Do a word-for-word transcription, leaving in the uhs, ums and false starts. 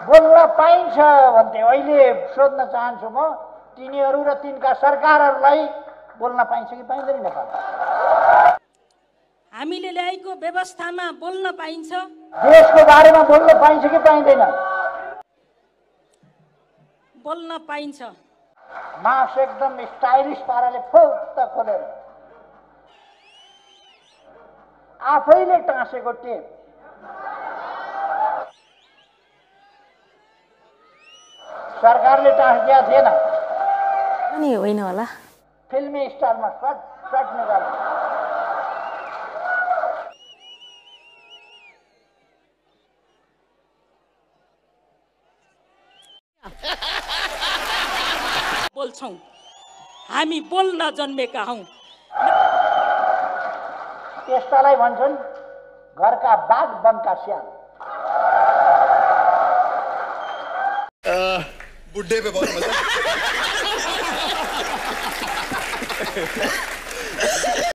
बोल्न पाइन्छ भन्थे। अहिले सोध्न चाहन्छु म तिनीहरू र तिनका सरकारहरूलाई बोल्न पाइन्छ कि पाइँदैन नेपालमा? हामीले ल्याएको व्यवस्थामा बोल्न पाइन्छ? देशको बारेमा बोल्न पाइन्छ कि पाइँदैन? बोल्न पाइन्छ। मास्क एकदम स्टाइलिस पाराले फुत्त खोलेर आफैले टाँसेको टेप सरकारले टाँसिदिया थिएन अनि होइन होला, फिल्मी स्टाइलमा सट सट निकाल। बोल्छौं, हामी बोल्न जन्मेका हौं। त्यस्तालाई भन्छन् घरका बाघ वनका स्याल। बुड्ढे पे बहुत मजा